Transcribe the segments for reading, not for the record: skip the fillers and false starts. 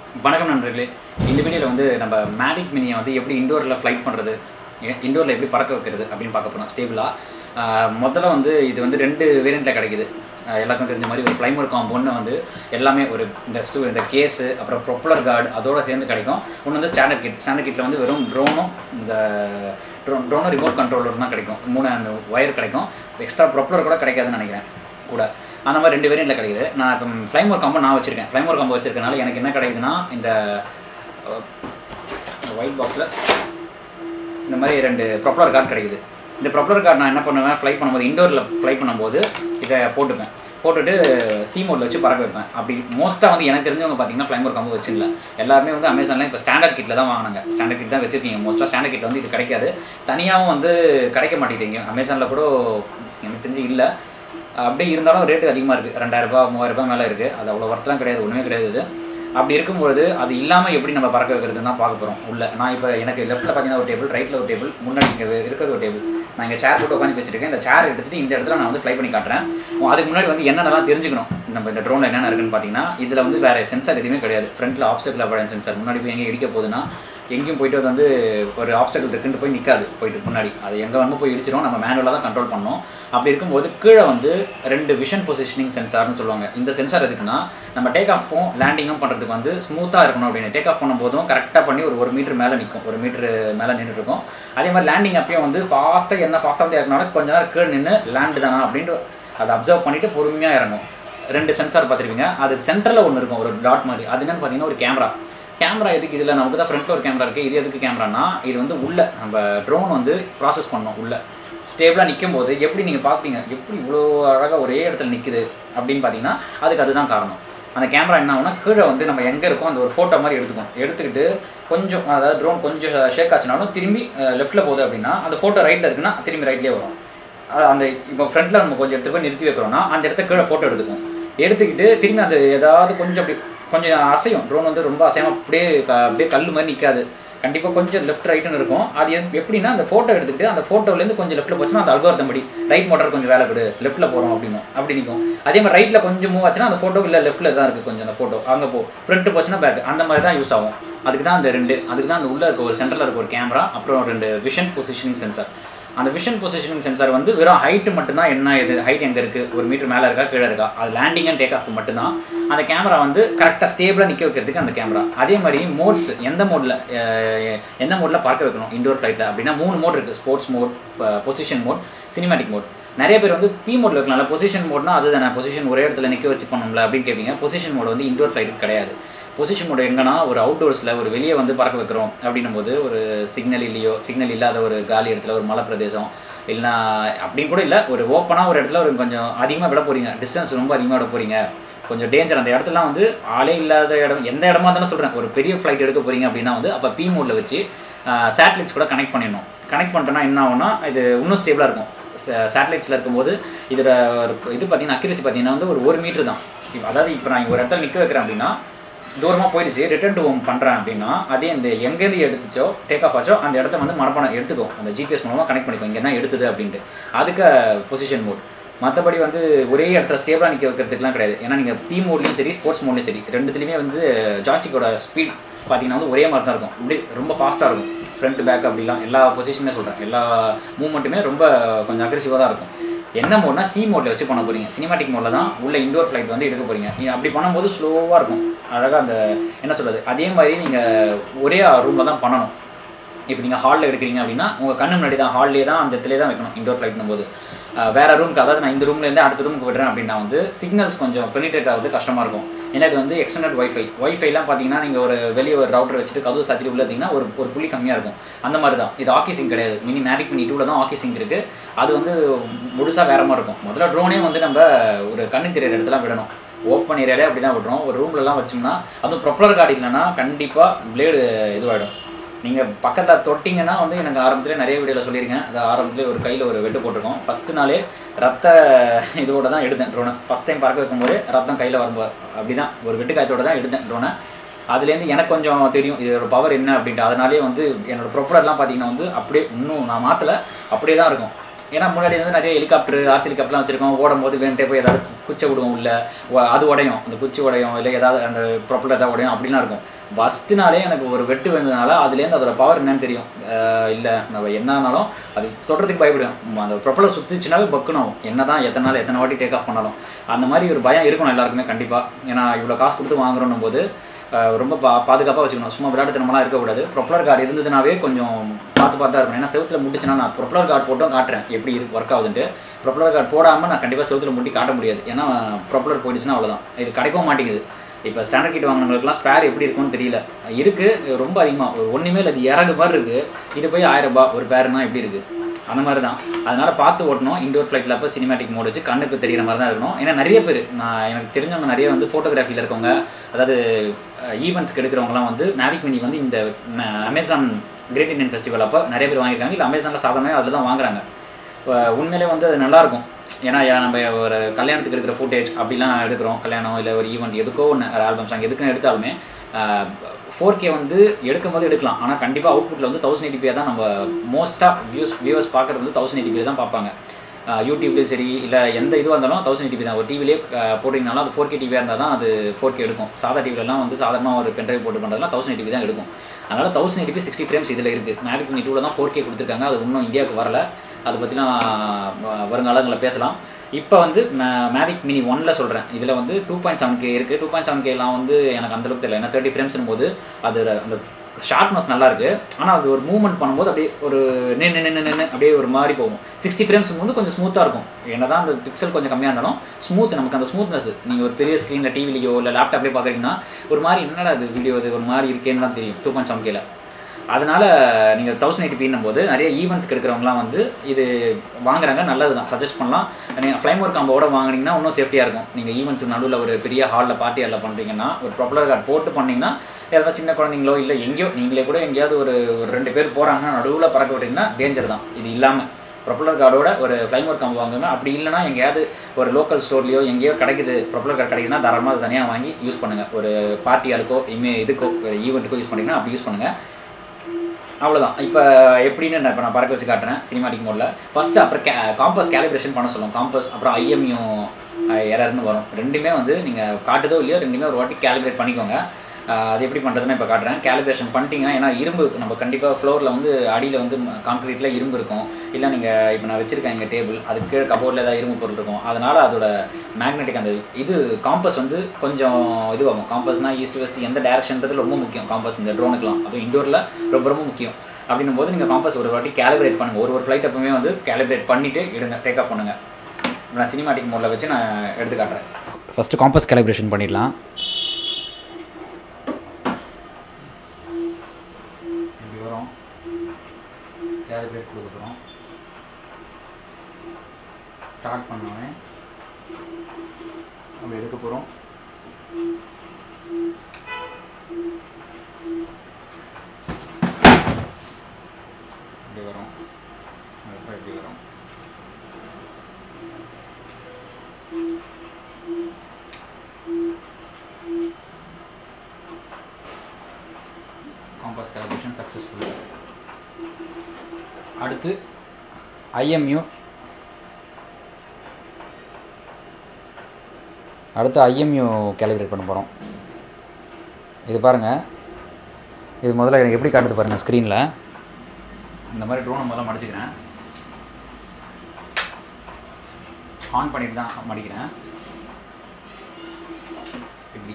வணக்கம் நண்பர்களே. இந்த வீடியோவில் வந்து நம்ம மேவிக் மினியை வந்து எப்படி இண்டோரில் ஃப்ளைட் பண்ணுறது, இண்டோரில் எப்படி பறக்க வைக்கிறது அப்படின்னு பார்க்க போகிறோம் ஸ்டேபிளாக. முதல்ல வந்து இது வந்து 2 வேரியண்ட்டில் கிடைக்குது. எல்லாருக்கும் தெரிஞ்ச மாதிரி ஒரு ஃப்ளைமோர் காம்போன்னு வந்து எல்லாமே ஒரு இந்த கேஸு, அப்புறம் ப்ரொப்பலர் கார்டு அதோடு சேர்ந்து கிடைக்கும். ஒன்று வந்து ஸ்டாண்டர்ட் கிட்டில் வந்து வெறும் ட்ரோனும் இந்த ட்ரோனும் ரிமோட் கண்ட்ரோலர் தான் கிடைக்கும். 3 ஒயர் கிடைக்கும். எக்ஸ்ட்ரா ப்ரொப்பலர் கூட கிடைக்காதுன்னு நினைக்கிறேன் கூட. அந்த மாதிரி 2 வேரியண்ட்டில் கிடைக்குது. நான் இப்போ ஃப்ளைமோர் காம்போ நான் வச்சுருக்கேன். ஃப்ளைமோர் காம்போ வச்சுருக்கனால எனக்கு என்ன கிடைக்குதுன்னா, இந்த ஒயிட் பாக்ஸில் இந்த மாதிரி 2 ப்ரொப்பலர் கார்டு கிடைக்குது. இந்த ப்ரொப்பலர் கார்டு நான் என்ன பண்ணுவேன், ஃப்ளைட் பண்ணும்போது இண்டோரில் ஃப்ளைட் பண்ணும்போது இதை போட்டுட்டு சி மோடில் வச்சு பறக்க வைப்பேன். அப்படி மோஸ்ட்டாக வந்து எனக்கு தெரிஞ்சவங்க பார்த்தீங்கன்னா ஃப்ளைமோர் காம்போ வச்சுக்கல. எல்லாருமே வந்து அமேசானில் இப்போ ஸ்டாண்டர்ட் கிட்டில் தான் வாங்கினாங்க. ஸ்டாண்டர்ட் கிட் தான் வச்சுருக்கீங்க. மோஸ்ட்டாக ஸ்டாண்டர்ட் கிட்டில் வந்து இது கிடைக்காது. தனியாகவும் வந்து கிடைக்க மாட்டேங்குது. அமேசானில் கூட எனக்கு தெரிஞ்சு இல்லை. அப்படியே இருந்தாலும் ரேட்டு அதிகமாக இருக்குது. 2000 ரூபா 3000 ரூபா மேலே இருக்குது. அது அவ்வளோ ஒர்த்தெலாம் கிடையாது, ஒன்றுமே கிடையாது. அப்படி இருக்கும்போது அது இல்லாமல் எப்படி நம்ம பறக்க வைக்கிறதுன்னு தான் பார்க்க போகிறோம். உள்ள நான் இப்போ எனக்கு லெஃப்ட்டில் பார்த்தீங்கன்னா ஒரு டேபிள், ரைட்டில் ஒரு டேபிள், முன்னாடி இங்கே இருக்கிறது ஒரு டேபிள். நான் இங்கே சேர் போட்டு உட்காந்து பேசியிருக்கேன். இந்த சேர் எடுத்துகிட்டு இந்த இடத்துல நான் வந்து ஃப்ளை பண்ணி காட்டுறேன். அதுக்கு முன்னாடி வந்து என்னென்னலாம் தெரிஞ்சுக்கணும் நம்ம இந்த ட்ரோனில் என்னென்ன இருக்குன்னு பார்த்தீங்கன்னா, இதில் வந்து வேறு சென்சார் எதுவுமே கிடையாது. ஃப்ரண்ட்டில் ஆப்ஸ்டக்கிள் அவாய்டன்ஸ் சென்சார். முன்னாடி போய் எங்கே இடிக்க போகுதுன்னா, எங்கேயும் போயிட்டு அது வந்து ஒரு ஆப்ஸ்டக்கிள் இருக்குன்னு போய் நிற்காது. போயிட்டு முன்னாடி அது எங்கே வந்து போய் இடிச்சிடும். நம்ம மேனுவலாக தான் கண்ட்ரோல் பண்ணோம். அப்படி இருக்கும்போது கீழே வந்து 2 விஷன் பொசிஷனிங் சென்சார்னு சொல்லுவாங்க. இந்த சென்சார் எதுக்குன்னா, நம்ம டேக் ஆஃபும் லேண்டிங்கும் பண்ணுறதுக்கு வந்து ஸ்மூத்தாக இருக்கணும் அப்படின்னு. டேக் ஆஃப் பண்ணும்போதும் கரெக்டாக பண்ணி ஒரு மீட்டர் மேலே நிற்கும். 1 மீட்டர் மேலே நின்றுட்டு இருக்கும். அதே மாதிரி லேண்டிங் அப்பயும் வந்து ஃபாஸ்ட்டாக வந்து இறங்கினாலும் கொஞ்ச நேரம் கீழே நின்று லேண்டு தானா அப்படின்ட்டு அதை அப்சர்வ் பண்ணிவிட்டு பொறுமையாக இறங்கும். 2 சென்சார் பார்த்துருப்பீங்க. அதுக்கு சென்டரில் ஒன்று இருக்கும், ஒரு டாட் மாதிரி. அது என்னென்னு பார்த்தீங்கன்னா ஒரு கேமரா எதுக்கு இதில் நமக்கு தான் ஃப்ரண்ட்டில் ஒரு கேமரா இருக்குது. இது எதுக்கு கேமரானா, இது வந்து உள்ள நம்ம ட்ரோன் வந்து ப்ராசஸ் பண்ணோம். உள்ள ஸ்டேபிளாக நிற்கும் போது எப்படி நீங்கள் பார்ப்பீங்க, எப்படி இவ்வளோ அழகாக ஒரே இடத்துல நிற்குது அப்படின்னு பார்த்தீங்கன்னா, அதுதான் காரணம். அந்த கேமரா என்ன ஆகுனா, கீழே வந்து நம்ம எங்கே இருக்கோம் அந்த ஒரு ஃபோட்டோ மாதிரி எடுத்துக்கிட்டு கொஞ்சம், அதாவது ட்ரோன் கொஞ்சம் ஷேக் ஆச்சுனாலும் திரும்பி லெஃப்ட்டில் போகுது அப்படின்னா, அந்த ஃபோட்டோ ரைட்டில் இருக்குன்னா திரும்பி ரைட்லேயே வரும். அந்த இப்போ ஃப்ரண்ட்டில் நம்ம கொஞ்சம் எடுத்து போய் நிறுத்தி வைக்கிறோம்னா அந்த இடத்த கீழே ஃபோட்டோ எடுத்துக்கிட்டு திரும்பி அது ஏதாவது கொஞ்சம் அசையும். ட்ரோன் வந்து ரொம்ப அசையாமல் அப்படியே கல் மாதிரி நிற்காது. கண்டிப்பாக கொஞ்சம் லெஃப்ட் ரைட்டுன்னு இருக்கும். அது எப்படின்னா, அந்த ஃபோட்டோ எடுத்துக்கிட்டு அந்த ஃபோட்டோலேருந்து கொஞ்சம் லெஃப்ட்டில் போச்சுன்னா அந்த அல்காரிதம் படி ரைட் மோட்டர் கொஞ்சம் வேலை கொடு, லெஃப்ட்டில் போகிறோம் அப்படி நிற்கும். அதே மாதிரி ரைட்டில் கொஞ்சம் மூவ் ஆச்சுன்னா அந்த ஃபோட்டோ இல்லை லெஃப்ட்டில் தான் இருக்குது கொஞ்சம் அந்த ஃபோட்டோ அங்கே ஃப்ரண்ட்டு போச்சுன்னா பேக், அந்த மாதிரி தான் யூஸ் ஆகும். அதுக்கு தான் அந்த உள்ளே இருக்க ஒரு சென்டரில் இருக்க ஒரு கேமரா, அப்புறம் 2 விஷன் பொசிஷனிங் சென்சார். அந்த விஷன் பொசிஷனிங் சென்சார் வந்து வெறும் ஹைட்டு மட்டும்தான், என்ன இது ஹைட் எங்கே இருக்குது, 1 மீட்டர் மேலே இருக்கா கீழே இருக்கா, அது லேண்டிங் அண்ட் டேக் ஆஃப் மட்டும்தான். அந்த கேமரா வந்து கரெக்டாக ஸ்டேபிளாக நிற்க வைக்கிறதுக்கு அந்த கேமரா. அதே மாதிரி மோட்ஸ் எந்த மோடில் பார்க்க வைக்கணும் இண்டோர் ஃப்ளைட்டில் அப்படின்னா 3 மோட் இருக்குது. Sports mode, position mode, cinematic mode. நிறைய பேர் வந்து பி மோடில் வைக்கலாம்ல. பொசிஷன் மோட்னா அதுதானே, பொசிஷன் ஒரே இடத்துல நிற்க வச்சு பண்ணணும்ல அப்படின்னு கேட்பீங்க. பொசிஷன் மோட் வந்து இண்டோர் ஃப்ளைட்டுக்கு கிடையாது. பொசிஷன் மோட் எங்கன்னா, ஒரு அவுட்டோர்ஸில் ஒரு வெளியே வந்து பறக்க வைக்கிறோம் அப்படின்னும் போது, ஒரு சிக்னல் இல்லாத ஒரு காலி இடத்துல, ஒரு மலை பிரதேசம் இல்லைனா அப்படின்னு கூட இல்லை, ஒரு ஓப்பனாக ஒரு இடத்துல ஒரு கொஞ்சம் அதிகமாக விட போகிறீங்க, டிஸ்டன்ஸ் ரொம்ப அதிகமாக விட போகிறீங்க, கொஞ்சம் டேஞ்சர் அந்த இடத்துலாம் வந்து ஆளே இல்லாத இடம், எந்த இடமா இருந்தாலும் சொல்கிறேன், ஒரு பெரிய ஃப்ளைட் எடுக்க போகிறீங்க அப்படின்னா வந்து அப்போ பி மோடில் வச்சு சேட்டலைட்ஸ் கூட கனெக்ட் பண்ணிடணும். கனெக்ட் பண்ணிட்டோன்னா என்ன ஆகும்னா, இது இன்னும் ஸ்டேபிளாக இருக்கும். சேட்டலைட்ஸில் இருக்கும்போது இதோட இது பார்த்தீங்கன்னா அக்யூரசி பார்த்தீங்கன்னா வந்து ஒரு 1 மீட்டர் தான். அதாவது இப்போ நான் ஒரு இடத்துல நிற்க வைக்கிறேன் அப்படின்னா, தூரமாக போயிடுச்சு, ரிட்டர்ன் டு ஹோம் பண்ணுறேன் அப்படின்னா, அதே இந்த எங்கேருந்து எடுத்துச்சோ டேக் ஆஃப் ஆச்சோ அந்த இடத்த வந்து மனப்பாடம் எடுத்துக்கும். அந்த ஜிபிஎஸ் மூலமாக கனெக்ட் பண்ணிக்கும், இங்கே தான் எடுத்தது அப்படின்ட்டு. அதுக்கு பொசிஷன் மோட். மற்றபடி வந்து ஒரே இடத்துல ஸ்டேபிளாக நிற்க வைக்கிறதுக்குலாம் கிடையாது. ஏன்னா நீங்கள் பி மோட்லேயும் சரி, ஸ்போர்ட்ஸ் மோட்லேயும் சரி, 2துலேயுமே வந்து ஜாய்ஸ்டிக்கோட ஸ்பீட் பார்த்தீங்கன்னா வந்து ஒரே மாதிரி தான் இருக்கும். இப்படி ரொம்ப ஃபாஸ்ட்டாக இருக்கும். ஃப்ரண்ட் பேக் அப்படிலாம் எல்லா பொசிஷனுமே சொல்கிறேன், எல்லா மூவ்மெண்ட்டுமே ரொம்ப கொஞ்சம் அக்ரெசிவாக தான் இருக்கும். என்ன மோட்னா சி மோடில் வச்சு பண்ண போகிறீங்க. சினிமாட்டிக் மோடில் தான் உள்ள இண்டோர் ஃப்ளைட் வந்து எடுக்க போகிறீங்க. அப்படி பண்ணும்போது ஸ்லோவாக இருக்கும், அழகாக அந்த என்ன சொல்கிறது. அதே மாதிரி நீங்கள் ஒரே ரூமில் தான் பண்ணணும். இப்போ நீங்கள் ஹாலில் எடுக்கிறீங்க அப்படின்னா உங்கள் கண்ணு முன்னாடி தான், ஹால்லே தான், அந்த இடத்துல தான் வைக்கணும் இண்டோர் ஃப்ளைட்னும் போது. வேறு ரூமுக்கு, அதாவது நான் இந்த ரூம்லேருந்து அடுத்த ரூமுக்கு விடுறேன் அப்படின்னா வந்து சிக்னல்ஸ் கொஞ்சம் பெனிட்ரேட் ஆகுது, கஷ்டமாக இருக்கும். ஏன்னா இது வந்து எக்ஸ்டர்னல் ஒய்ஃபைலாம் பார்த்தீங்கன்னா, நீங்கள் ஒரு வெளியே ஒரு ரவுட்டர் வச்சுட்டு கதவு சாத்திட்டு உள்ள இருந்தீங்கன்னா ஒரு புள்ளி கம்மியாக இருக்கும். அந்த மாதிரி தான் இது. ஆக்கி சிங்க் கிடையாது. மேவிக் மினி 2ல் தான் ஆக்கி சிங்க் இருக்குது. அது வந்து முழுசாக வேறு மாதிரி இருக்கும். முதல்ல ட்ரோனே வந்து நம்ம ஒரு கண்ணு தெரியிற இடத்துல விடணும். ஓப்பன் ஏரியாலே அப்படி தான் விடுறோம். ஒரு ரூம்லலாம் வச்சோம்னா, அதுவும் ப்ரொப்பலர் கார்டு இல்லைன்னா கண்டிப்பாக பிளேடு இதுவாகிடும். நீங்கள் பக்கத்தில் தொட்டிங்கன்னா வந்து எனக்கு ஆரம்பத்தில் நிறைய வீடியோவில் சொல்லியிருக்கேன். அது ஆரம்பத்தில் ஒரு கையில் ஒரு வெட்டு போட்டிருக்கோம். ஃபஸ்ட்டு நாளே ரத்த இதோடு தான் எடுத்தேன் ட்ரோனை. ஃபஸ்ட் டைம் பறக்க வைக்கும்போது ரத்தம் கையில் வரும்போது அப்படி தான் ஒரு வெட்டு காயத்தோடு தான் எடுத்தேன் ட்ரோனை. அதுலேருந்து எனக்கு கொஞ்சம் தெரியும் இதோட பவர் என்ன அப்படின்ட்டு. அதனாலே வந்து என்னோடய ப்ரொப்பலர்லாம் பார்த்தீங்கன்னா வந்து அப்படியே இன்னும் நான் மாற்றலை, அப்படியே தான் இருக்கும். ஏன்னா முன்னாடி வந்து நிறைய ஹெலிகாப்டர் ஆர்சி ஹெலிகாப்டர்லாம் வச்சிருக்கோம், ஓடும்போது வேண்டே போய் ஏதாவது குச்சை விடுவோம், இல்லை அது உடையும், அந்த குச்சி உடையும், இல்லை ஏதாவது அந்த ப்ரொப்பலர் ஏதாவது உடையும் அப்படிலாம் இருக்கும். ஃபஸ்ட்டுனாலே எனக்கு ஒரு வெட்டு வந்ததுனால அதுலேருந்து அதோட பவர் என்னன்னு தெரியும். இல்லை நம்ம என்னன்னாலும் அது தொடுறதுக்கு பயப்படுவேன். அந்த ப்ரொப்பலர் சுற்றிச்சுனாவே பக்குனும், என்ன தான் எத்தனை வாட்டி டேக் ஆஃப் பண்ணாலும் அந்த மாதிரி ஒரு பயம் இருக்கணும் எல்லாருக்குமே கண்டிப்பாக. ஏன்னா இவ்வளோ காசு கொடுத்து வாங்குறோன்னும் போது ரொம்ப பாதுகாப்பாக வச்சுக்கணும். சும்மா விளையாட்டுத்தனமெல்லாம் இருக்கக்கூடாது. ப்ரொப்பலர் கார்டு இருந்ததுனாவே கொஞ்சம் பார்த்து தான் இருக்கணும். ஏன்னா செவுத்தில் முட்டிச்சுன்னா நான் ப்ரொப்பலர் கார்டு போட்டும் காட்டுறேன் எப்படி ஒர்க் ஆகுதுன்ட்டு. ப்ரொப்பலர் கார்டு போடாமல் நான் கண்டிப்பாக செவுத்தில் முட்டி காட்ட முடியாது. ஏன்னா ப்ரொப்பலர் போயிடுச்சுன்னா அவ்வளோதான், இது கிடைக்கவும் மாட்டேங்குது. இப்போ ஸ்டாண்டர்ட் கிட் வாங்கினவங்களுக்குலாம் ஸ்பேர் எப்படி இருக்கும்னு தெரியல. இருக்குது ரொம்ப அதிகமாக, ஒரு ஒன்றுமே இல்லை, அது இறகு மாதிரி இருக்குது. இது போய் 1000 ரூபாய் ஒரு பேருனா எப்படி இருக்குது, அந்த மாதிரி தான். அதனால் பார்த்து ஓட்டணும். இண்டோர் ஃப்ளைட்டில் அப்போ சினிமேட்டிக் மோட் வச்சு கண்ணுக்கு தெரிகிற மாதிரி தான் இருக்கணும். ஏன்னா நிறைய பேர் எனக்கு தெரிஞ்சவங்க நிறைய வந்து ஃபோட்டோகிராஃபியில் இருக்கவங்க, அதாவது ஈவெண்ட்ஸ்க்கு எடுக்கிறவங்களாம் வந்து மேவிக் மினி வந்து இந்த அமேசான் கிரேட் இண்டியன் ஃபெஸ்டிவல் அப்போ நிறைய பேர் வாங்கியிருக்காங்க. இல்லை அமேசானில் சாதாரணமாக அதில் தான் வாங்குறாங்க. உண்மையிலே வந்து அது நல்லாயிருக்கும். ஏன்னா நம்ம ஒரு கல்யாணத்துக்கு எடுக்கிற ஃபுட்டேஜ் அப்படிலாம் எடுக்கிறோம், கல்யாணம் இல்லை ஒரு ஈவெண்ட் எதுக்கோ ஒன்று ஆல்பம் சாங் எதுக்குன்னு எடுத்தாலுமே 4K வந்து எடுக்கும் போது எடுக்கலாம். ஆனால் கண்டிப்பாக அவுட்புட்டில் வந்து 1080p தான் நம்ம மோஸ்ட்டாக வியூவர்ஸ் பார்க்குறது வந்து 1080p தான் பார்ப்பாங்க. யூடியூப்லேயும் சரி இல்லை எந்த இதுவாக இருந்தாலும் 1080p தான். ஒரு டிவிலே போட்டிங்கனாலும் அது 4K டிவியாக இருந்தால் தான் அது 4K எடுக்கும். சாதா டிவிலலாம் வந்து சாதாரணமாக ஒரு பென்ட்ரைவ் போட்டு பண்ணுறதுலாம் 1080p தான் எடுக்கும். அதனால் 1080p 60 ஃப்ரேம்ஸ் இதில் இருக்குது. மேவிக் மினி 2ல் தான் 4K கொடுத்துருக்காங்க. அது இன்னும் இந்தியாவுக்கு வரல. அதை பற்றிலாம் வருங்காலங்களில் பேசலாம். இப்போ வந்து மேவிக் மினி 1ல் சொல்கிறேன். இதில் வந்து 2.7K இருக்குது. 2.7Kலாம் வந்து எனக்கு அந்தளவுக்கு தெரியல. ஏன்னா 30 ஃப்ரேம்ஸ்னும் போது அது அந்த ஷார்ப்னஸ் நல்லாயிருக்கு. ஆனால் அது ஒரு மூவ்மெண்ட் பண்ணும்போது அப்படியே ஒரு நின்று அப்படியே ஒரு மாதிரி போகும். 60 ஃப்ரேம்ஸ் வந்து கொஞ்சம் ஸ்மூத்தாக இருக்கும். என்ன தான் அந்த பிக்சல் கொஞ்சம் கம்மியாக இருந்தாலும் ஸ்மூத், நமக்கு அந்த ஸ்மூத்னஸ் நீங்கள் ஒரு பெரிய ஸ்க்ரீனில் டிவிலையோ இல்லை லேப்டாப்லேயே பார்க்குறீங்கன்னா ஒரு மாதிரி என்னடா அது வீடியோ இது ஒரு மாதிரி இருக்கேன்னு தான் தெரியும் 2.7Kல. அதனால் நீங்கள் 1080pன்னும் போது நிறைய ஈவெண்ட்ஸ்க்கு எடுக்கிறவங்களாம் வந்து இது வாங்குறாங்க. நல்லது தான், சஜஸ்ட் பண்ணலாம். நீங்கள் ஃப்ளைமோர் காம்போட வாங்கினீங்கன்னா இன்னும் சேஃப்டியாக இருக்கும். நீங்கள் ஈவெண்ட்ஸுக்கு நடுவில் ஒரு பெரிய ஹாலில் பார்ட்டி ஹாலில் பண்ணுறீங்கன்னா ஒரு ப்ரொப்பலர் கார்டு போட்டு பண்ணிங்கன்னா ஏதாவது சின்ன குழந்தைங்களோ இல்லை எங்கேயோ நீங்களே கூட எங்கேயாவது ஒரு 2 பேர் போகிறாங்கன்னா நடுவில் பறக்க விட்டிங்கன்னா டேஞ்சர் தான். இது இல்லாமல் ப்ரொப்பலர் கார்டோட ஒரு ஃப்ளைமோர் காம்போ வாங்குங்க. அப்படி இல்லைனா எங்கேயாவது ஒரு லோக்கல் ஸ்டோர்லையோ எங்கேயோ கிடைக்குது ப்ரொப்பலர் கார்டு கிடைக்குதுன்னா தாராளமாக அது தனியாக வாங்கி யூஸ் பண்ணுங்கள். ஒரு பார்ட்டி ஹாலுக்கோ இதுக்கோ ஒரு ஈவெண்ட்டுக்கோ யூஸ் பண்ணிங்கன்னா அப்படி யூஸ் பண்ணுங்கள். அவ்வளோதான். இப்போ எப்படின்னு இப்போ நான் பறக்க வச்சு காட்டுறேன் சினிமாட்டிக் மோடில். ஃபஸ்ட்டு அப்புறம் காம்பஸ் கேலிப்ரேஷன் பண்ண சொல்லுவோம். காம்பஸ் அப்புறம் IMU எரர்னு வரும். ரெண்டுமே வந்து நீங்கள் காட்டுதோ இல்லையோ ரெண்டுமே ஒரு வாட்டி கேலிப்ரேட் பண்ணிக்கோங்க. அது எப்படி பண்ணுறதுன்னு இப்போ காட்டுறேன். கேலிப்ரேஷன் பண்ணிட்டீங்கன்னா, ஏன்னா இரும்பு நம்ம கண்டிப்பாக ஃப்ளோரில் வந்து அடியில் வந்து கான்க்ரீட்டில் இரும்பு இருக்கும். இல்லை நீங்கள் இப்போ நான் வச்சுருக்கேன் எங்கள் டேபிள், அதுக்கு கீழே கபோர்டில் ஏதாவது இரும்பு பொருள் இருக்கும். அதனால் அதோட மேக்னெட்டிக் அந்த இது காம்பஸ் வந்து கொஞ்சம் இதுவாகும். காம்பஸ்னால் ஈஸ்ட் வெஸ்ட் எந்த டேரக்ஷன்றது ரொம்ப முக்கியம். காம்பஸ் இந்த ட்ரோனுக்குலாம் அதுவும் இண்டோரில் ரொம்ப முக்கியம். அப்படின்னும் போது நீங்கள் காம்பஸ் ஒரு வாட்டி கேலிப்ரேட் பண்ணுங்கள். ஒரு ஃப்ளைட் எப்பவுமே வந்து கேலிப்ரேட் பண்ணிவிட்டு எடுங்க, டேக் ஆஃப் பண்ணுங்கள். நான் சினிமாட்டிக் மோடில் வச்சு நான் எடுத்து காட்டுறேன். ஃபஸ்ட்டு காம்பஸ் கேலிப்ரேஷன் பண்ணிடலாம். கேலிப்ரேட் கொடுக்குறோம். ஸ்டார்ட் பண்ணோன்னே நம்ம எடுக்க போகிறோம். இப்படி வரும், இப்படி வரும். Compass calibration successful. அடுத்து IMU கேலிப்ரேட் பண்ண போகிறோம். இது பாருங்கள், இது முதல்ல எனக்கு எப்படி காட்டுது பாருங்கள் ஸ்க்ரீனில். இந்த மாதிரி ட்ரோனை முதல்ல மடிச்சுக்கிறேன். ஆன் பண்ணிட்டு தான் மடிக்கிறேன். இப்படி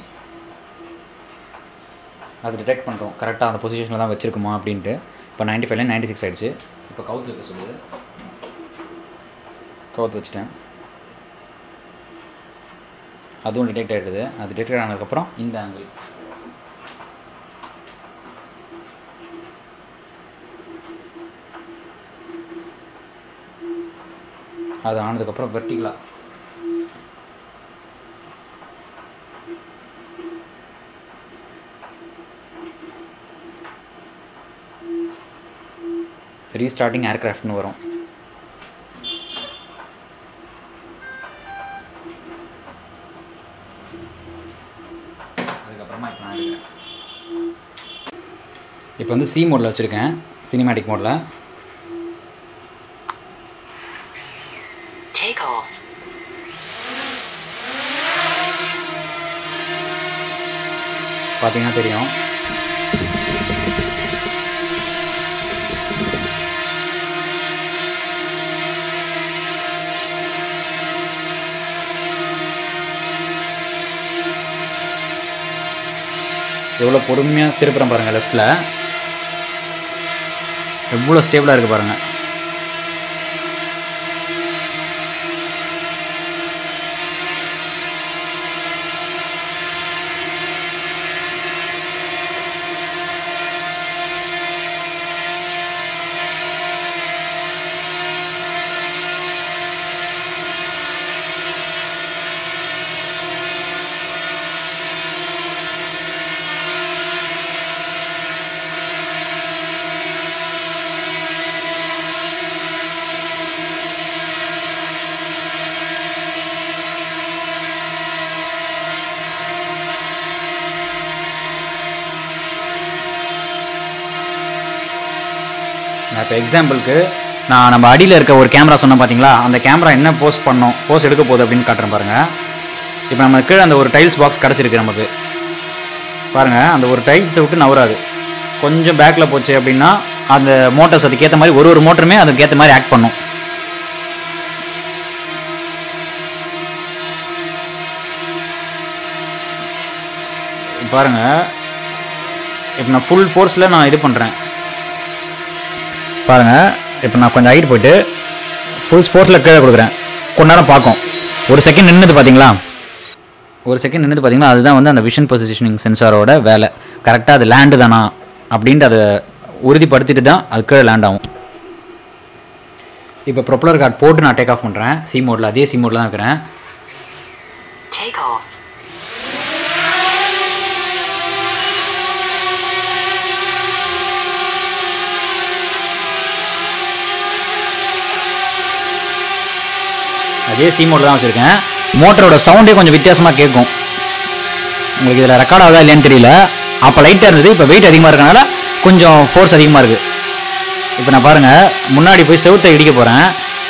அது டிடெக்ட் பண்ணுறோம் கரெக்டாக அந்த பொசிஷனில் தான் வச்சுருக்குமா அப்படின்ட்டு. இப்போ 95ல 96 ஆகிடுச்சு. இப்போ கவுத்து வைக்க சொல்லுது. கவுத்து வச்சுட்டேன். அதுவும் டிடெக்ட் ஆகிடுது. அது டிடெக்ட் ஆனதுக்கப்புறம் இந்த ஆங்கிள் அது ஆனதுக்கப்புறம் வெர்டிகலாக ரீஸ்டார்டிங் ஏர்க்ராஃப்ட்னு வரும். அதுக்கப்புறமா இப்போ நான் எடுக்கிறேன். இப்போ வந்து C மோடில் வச்சுருக்கேன், சினிமேட்டிக் மோடில். பார்த்தீங்கன்னா தெரியும். எவ்வளோ பொறுமையாக திருப்புறேன் பாருங்கள். லெஃப்ட்டில் எவ்வளோ ஸ்டேபிளாக இருக்குது பாருங்கள். இப்போ எக்ஸாம்பிளுக்கு நான் நம்ம அடியில் இருக்க ஒரு கேமரா சொன்னேன் பார்த்தீங்களா, அந்த கேமரா என்ன போஸ்ட் எடுக்க போகுது அப்படின்னு காட்டுறேன் பாருங்கள். இப்போ நம்ம கீழே அந்த ஒரு டைல்ஸ் பாக்ஸ் கிடச்சிருக்கு நமக்கு பாருங்கள். அந்த ஒரு டைல்ஸை விட்டு நவராது. கொஞ்சம் பேக்கில் போச்சு அப்படின்னா அந்த மோட்டர்ஸ் அதுக்கேற்ற மாதிரி ஒரு மோட்டருமே அதுக்கேற்ற மாதிரி ஆக்ட் பண்ணும். பாருங்கள், இப்போ நான் ஃபுல் ஃபோர்ஸில் நான் இது பண்ணுறேன் பாருங்கள். இப்போ நான் கொஞ்சம் ஹைட் போய்ட்டு ஃபுல் ஃபோர்ஸில் கீழே கொடுக்குறேன். கொஞ்ச நேரம் பார்க்கும். ஒரு செகண்ட் நின்றுது பார்த்தீங்களா, அதுதான் வந்து அந்த விஷன் பொசிஷனிங் சென்சாரோட வேலை. கரெக்டாக அது லேண்டு தானா அப்படின்ட்டு அதை உறுதிப்படுத்திட்டு தான் அது கீழே லேண்ட் ஆகும். இப்போ ப்ரொப்பலர் கார்டு போட்டு நான் டேக் ஆஃப் பண்ணுறேன். சி மோடில், அதே சி மோடில் தான் இருக்கிறேன். அதே சி மோடில் தான் வச்சுருக்கேன். மோட்டரோட சவுண்டே கொஞ்சம் வித்தியாசமாக கேட்கும். உங்களுக்கு இதில் ரெக்கார்ட் ஆகுதா இல்லையான்னு தெரியல. அப்போ லைட்டாக இருந்தது, இப்போ வெயிட் அதிகமாக இருக்கனால கொஞ்சம் ஃபோர்ஸ் அதிகமாக இருக்குது. இப்போ நான் பாருங்கள், முன்னாடி போய் செவுத்தை இடிக்க போகிறேன்.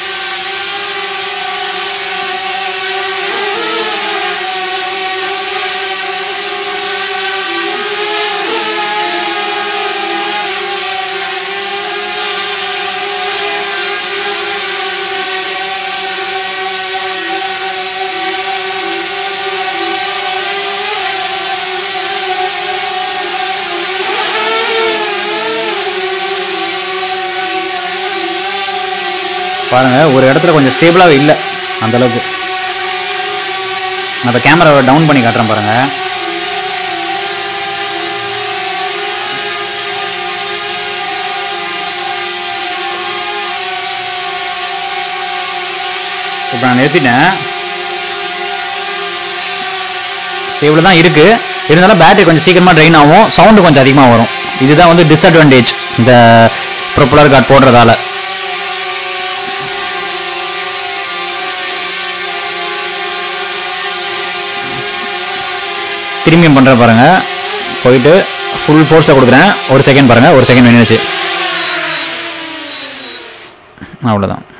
பாருங்கள், ஒரு இடத்துல கொஞ்சம் ஸ்டேபிளாகவே இல்லை அந்தளவுக்கு. நான் இப்போ கேமராவை டவுன் பண்ணி காட்டுறேன் பாருங்கள். இப்போ நான் நிறுத்திட்டேன். ஸ்டேபிள் தான் இருக்குது. இருந்தாலும் பேட்டரி கொஞ்சம் சீக்கிரமாக ட்ரெயின் ஆகும், சவுண்டு கொஞ்சம் அதிகமாக வரும். இதுதான் வந்து டிஸ்அட்வான்டேஜ் இந்த ப்ரொப்பலர் கார்டு போடுறதால. திரும்பியும் பண்ணுறேன் பாருங்கள். போயிட்டு ஃபுல் ஃபோர்ஸில் கொடுக்குறேன். ஒரு செகண்ட் பாருங்கள், ஒரு செகண்ட் நின்றுச்சு. அவ்வளோதான்.